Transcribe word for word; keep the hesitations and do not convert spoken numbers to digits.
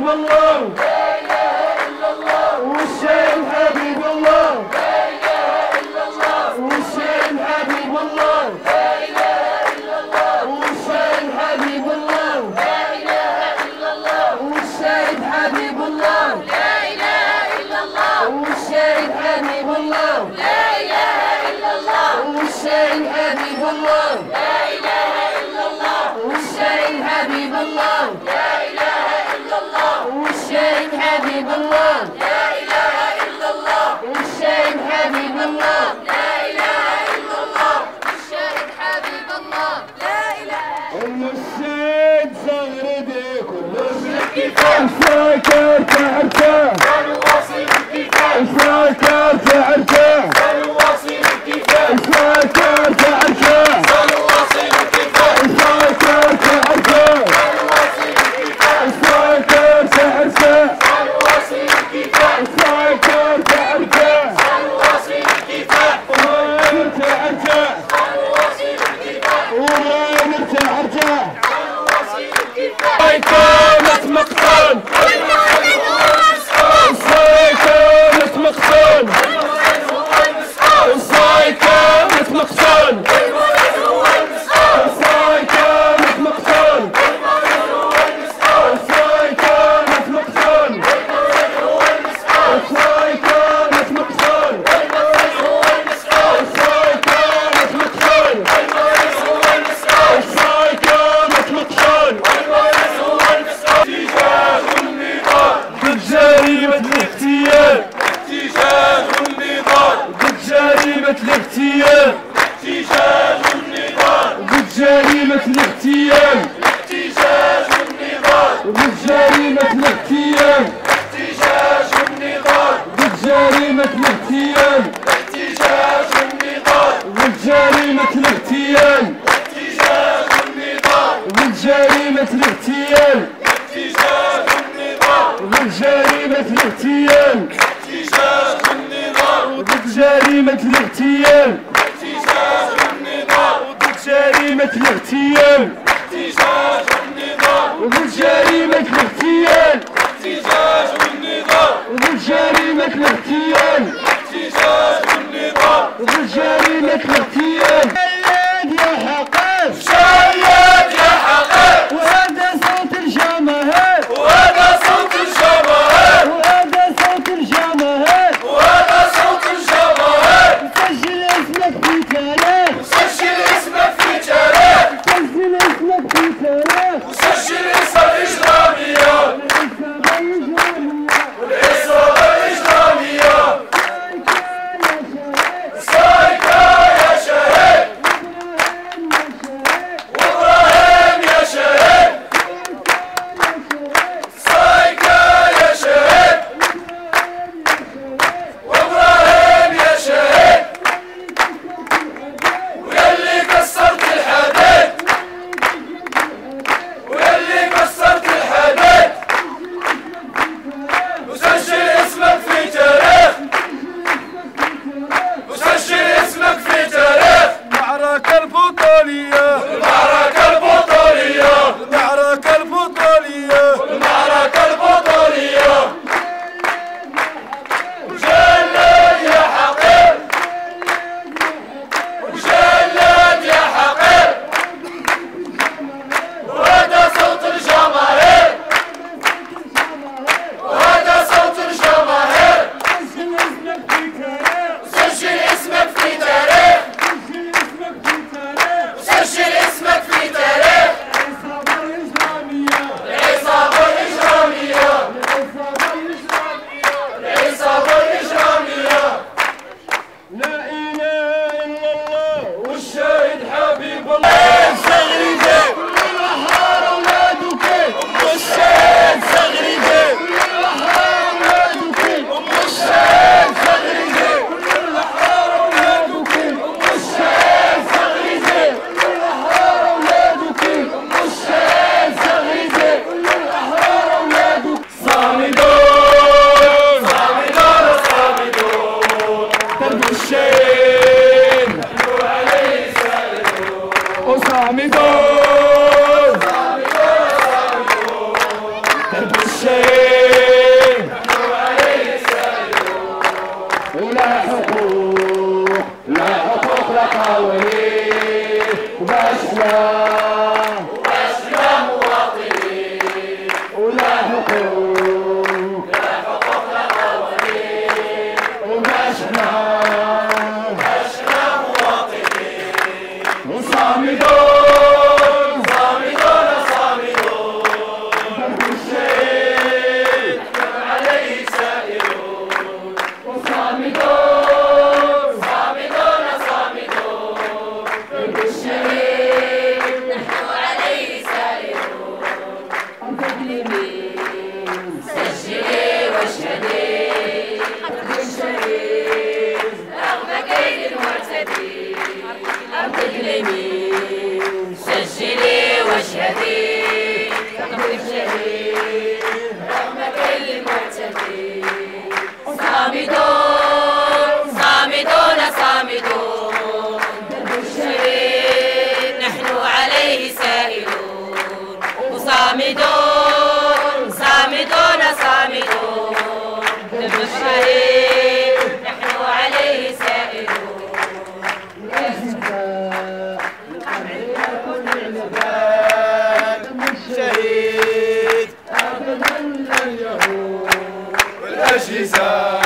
الله لا إله إلا الله والشايب حبيب الله لا إله إلا الله والشايب حبيب الله لا إله إلا الله والشايب حبيب الله لا إله إلا الله والشايب حبيب الله لا إله إلا الله والشايب حبيب الله لا إله إلا الله والشايب حبيب الله لا إله إلا الله والشايب حبيب الله لا إله إلا الله والشايب حبيب الله لا إله إلا الله والشايب حبيب الله لا إله إلا الله والشايب حبيب الله لا إله أم السيد زغردي كل كيفاش فاكر تعرفه الواصل كيفاش فاكر تعرفه الواصل كيفاش فاكر تعرفه الواصل كيفاش فاكر تعرفه الواصل كيفاش فاكر تعرفه الواصل كيفاش فاكر تعرفه الواصل كيفاش وين تعرفه الواصل كيفاش وين تعرفه الواصل كيفاش كانت مقتل الصاي كانت مقتل الصاي كانت مقتل الصاي كانت مقتل الصاي كانت مقتل الصاي كانت مقتل الصاي كانت مقتل الصاي كانت مقتل اتجاه النضال ضد جريمة الاغتيال اتجاه النضال ضد جريمة الاغتيال اتجاه النضال ضد جريمة الاغتيال اتجاه النضال ضد جريمة الاغتيال اتجاه النضال ضد جريمة الاغتيال اتجاه النضال ضد جريمة الاغتيال اتجاه النضال ضد جريمة الاغتيال اتجاه النضال ضد جريمة الاغتيال اتجاه النضال ضد جريمة الاغتيال اتجاه النضال ضد جريمة الاغتيال اتجاه النضال ضد جريمة الاغتيال اتجاه النضال ضد جريمة الاغتيال اتجاه النضال ضد جريمة الاغتيال شياد يا حقير شياد يا حقير وهذا صوت الجماهير وهذا صوت الجماهير وهذا صوت الجماهير وهذا صوت الجماهير سجل اسمك في تاريخ وسجل اسمك في تاريخ سجل اسمك في تاريخ وسجل اسم الإجرامية والعصابة الإجرامية سايكا يا الشهيد نحن عليه سائرون. ولا حقوق لا حقوق لا قوانين وباش حنا وباش حنا مواطنين. ولا حقوق لا حقوق لا قوانين وباش حنا وباش حنا مواطنين. وصامدون صامدون صامدون درب الشهيد نحن عليه سائرون. وصامدون صامدون صامدون درب الشهيد نحن عليه سائرون. سجلي واشهدي درب الشهيد رغم كيد المعتدين. أرض اليمين سجلي واشهدي درب الشهيد رغم كيد المعتدين. صامدون صامدون صامدون درب الشهيد نحن عليه سائرون. وصامدون صامدون صامدون درب الشهيد نحن عليه سائرون. الشهيد أبدا لن يهون والأجهزة